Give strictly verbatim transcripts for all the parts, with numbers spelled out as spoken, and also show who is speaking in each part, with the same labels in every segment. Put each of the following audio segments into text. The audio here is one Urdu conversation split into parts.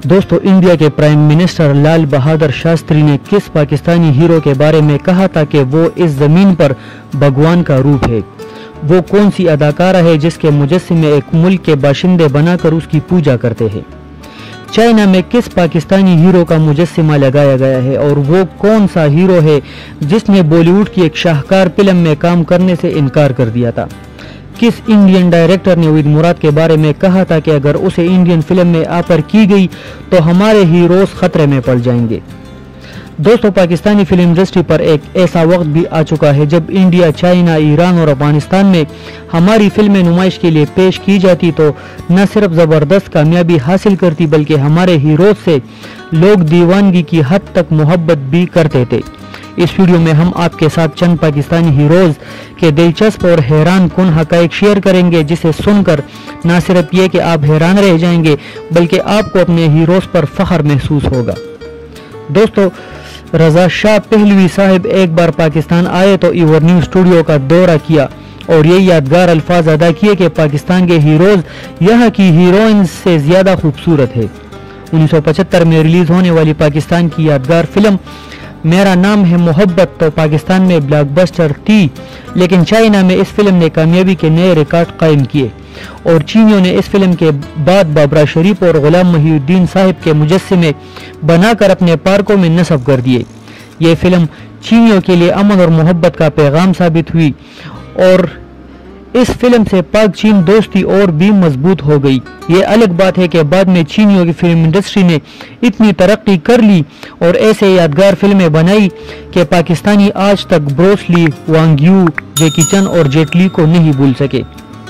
Speaker 1: دوستو، انڈیا کے پرائم منسٹر لال بہادر شاستری نے کس پاکستانی ہیرو کے بارے میں کہا تھا کہ وہ اس زمین پر بھگوان کا روپ ہے؟ وہ کون سی اداکارہ ہے جس کے مجسمے ایک ملک کے باشندے بنا کر اس کی پوجا کرتے ہیں؟ چائنا میں کس پاکستانی ہیرو کا مجسمہ لگایا گیا ہے اور وہ کون سا ہیرو ہے جس نے بالی ووڈ کی ایک شاہکار فلم میں کام کرنے سے انکار کر دیا تھا؟ کس انڈین ڈائریکٹر نے وحید مراد کے بارے میں کہا تھا کہ اگر اسے انڈین فلم میں آفر کی گئی تو ہمارے ہیروز خطرے میں پڑ جائیں گے؟ دوستو، پاکستانی فلم انڈسٹری پر ایک ایسا وقت بھی آ چکا ہے جب انڈیا، چائنا، ایران اور افغانستان میں ہماری فلمیں نمائش کے لیے پیش کی جاتی تو نہ صرف زبردست کامیابی حاصل کرتی بلکہ ہمارے ہیروز سے لوگ دیوانگی کی حد تک محبت بھی کرتے تھے۔ اس ویڈیو میں ہم آپ کے ساتھ چند پاکستانی ہیروز کے دلچسپ اور حیران کن حقائق شیئر کریں گے، جسے سن کر نہ صرف یہ کہ آپ حیران رہ جائیں گے بلکہ آپ کو اپنے ہیروز پر فخر محسوس ہوگا۔ دوستو، رضا شاہ پہلوی صاحب ایک بار پاکستان آئے تو ایور نیو اسٹوڈیو کا دورہ کیا اور یہ یادگار الفاظ ادا کیے کہ پاکستان کے ہیروز یہاں کی ہیروئنز سے زیادہ خوبصورت ہے۔ انیس سو پچہتر میں ریلیز ہونے والی پاکستان کی یادگار فلم میرا نام ہے محبت تو پاکستان میں بلاک بسٹر تھی، لیکن چائنا میں اس فلم نے کامیابی کے نئے ریکارڈ قائم کیے اور چینیوں نے اس فلم کے بعد بابرا شریف اور غلام محی الدین صاحب کے مجسمے بنا کر اپنے پارکوں میں نصب کر دیے۔ یہ فلم چینیوں کے لیے امن اور محبت کا پیغام ثابت ہوئی اور اس فلم سے پاک چین دوستی اور بھی مضبوط ہو گئی۔ یہ الگ بات ہے کہ بعد میں چینیوں کی فلم انڈسٹری نے اتنی ترقی کر لی اور ایسے یادگار فلمیں بنائی کہ پاکستانی آج تک بروس لی، وانگ یو، جیکی چن اور جیٹ لی کو نہیں بھول سکے۔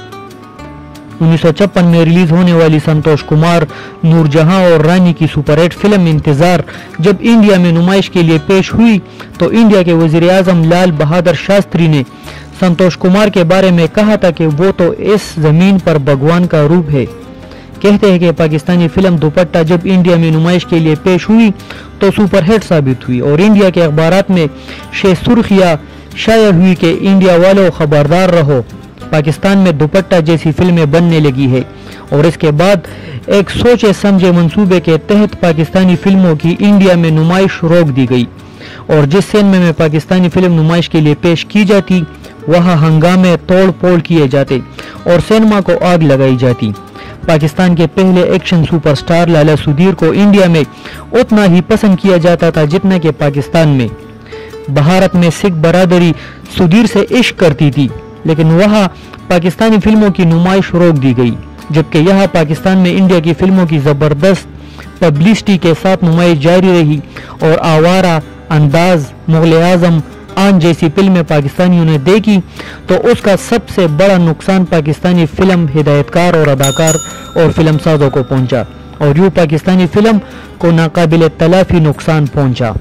Speaker 1: انیس سو چھپن میں ریلیز ہونے والی سنتوش کمار، نور جہاں اور رانی کی سپر ہٹ فلم انتظار جب انڈیا میں نمائش کے لیے پیش ہوئی تو انڈیا کے وزیر اعظم لال بہادر شاستری نے سنتوش کمار کے بارے میں کہا تھا کہ وہ تو اس زمین پر بھگوان کا روپ ہے۔ کہتے ہیں کہ پاکستانی فلم دوپٹہ جب انڈیا میں نمائش کے لیے پیش ہوئی تو سپر ہٹ ثابت ہوئی اور انڈیا کے اخبارات میں شہ سرخیاں شائع ہوئی کہ انڈیا والوں خبردار رہو، پاکستان میں دوپٹہ جیسی فلمیں بننے لگی ہے۔ اور اس کے بعد ایک سوچے سمجھے منصوبے کے تحت پاکستانی فلموں کی انڈیا میں نمائش روک دی گئی اور جس سینما میں پاکستانی فلم نمائش کے لیے پیش کی جاتی وہاں ہنگامے توڑ پھوڑ کیے جاتے اور سینما کو آگ لگائی جاتی۔ پاکستان کے پہلے action superstar Lala Sudhir کو انڈیا میں اتنا ہی پسند کیا جاتا تھا جتنا کہ پاکستان میں۔ بھارت میں سکھ برادری سدھیر سے عشق کرتی تھی، لیکن وہاں پاکستانی فلموں کی نمائش روک دی گئی، جبکہ یہاں پاکستان میں انڈیا کی فلموں کی زبردست پبلسٹی کے ساتھ نمائش جاری رہی اور آوارہ، انداز، مغل اعظم، آن جیسی فلمیں پاکستانیوں نے دیکھی تو اس کا سب سے بڑا نقصان پاکستانی فلم ہدایتکار اور اداکار اور فلم سازوں کو پہنچا اور یوں پاکستانی فلم کو ناقابل تلافی نقصان پہنچا۔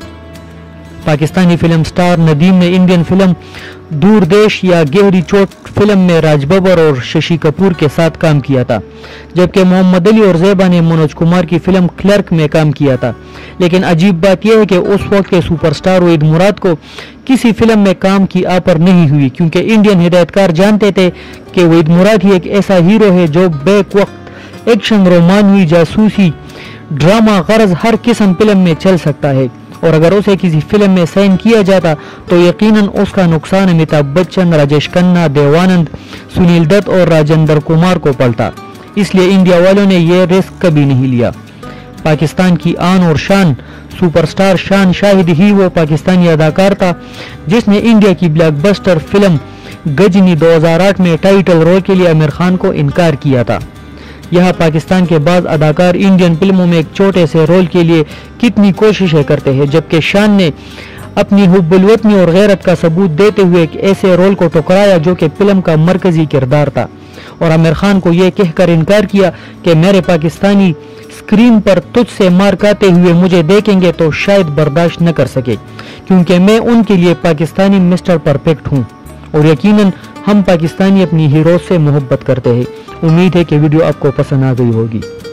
Speaker 1: پاکستانی فلم سٹار ندیم نے انڈین فلم دور دیش یا گہری چوٹ فلم میں راج ببر اور ششی کپور کے ساتھ کام کیا تھا، جبکہ محمد علی اور زیبا نے منوج کمار کی فلم کلرک میں کام کیا تھا۔ لیکن عجیب بات یہ ہے کہ اس وقت کے سپر سٹار وحید مراد کو کسی فلم میں کام کی آفر نہیں ہوئی، کیونکہ انڈین ہدایتکار جانتے تھے کہ وحید مراد ہی ایک ایسا ہیرو ہے جو بیک وقت ایکشن، رومانوی، جاسوسی، ڈرامہ، غرض ہر قسم فلم میں چل سکتا ہے اور اگر اسے کسی فلم میں سائن کیا جاتا تو یقیناً اس کا نقصان امیتابھ بچن، راجیش کھنہ، دیوانند، سنیل دت اور راجندر کمار کو پڑتا۔ اس لیے انڈیا والوں نے یہ رسک کبھی نہیں لیا۔ پاکستان کی آن اور شان، سپر سٹار شان شاہد ہی وہ پاکستانی اداکار تھا جس نے انڈیا کی بلاک بسٹر فلم گجنی دو ہزار آٹھ میں ٹائٹل رول کے لیے عامر خان کو انکار کیا تھا۔ یہاں پاکستان کے بعض اداکار انڈین فلموں میں ایک چھوٹے سے رول کے لیے کتنی کوششیں کرتے ہیں، جبکہ شان نے اپنی حب الوطنی اور غیرت کا ثبوت دیتے ہوئے ایک ایسے رول کو ٹکرایا جو کہ فلم کا مرکزی کردار تھا اور عامر خان کو یہ کہہ کر انکار کیا کہ میرے پاکستانی اسکرین پر تجھ سے مار کھاتے ہوئے مجھے دیکھیں گے تو شاید برداشت نہ کر سکے، کیونکہ میں ان کے لیے پاکستانی مسٹر پرفیکٹ ہوں اور یقیناً ہم پاکستانی اپنی ہیروز سے محبت کرتے ہیں۔ امید ہے کہ ویڈیو آپ کو پسند آ گئی ہوگی۔